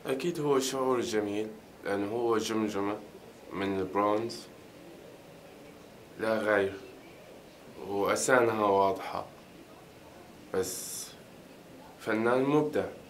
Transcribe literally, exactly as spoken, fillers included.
أكيد هو شعور جميل، لأنه هو جمجمة من البرونز لا غير، وأسانها واضحة، بس فنان مبدع.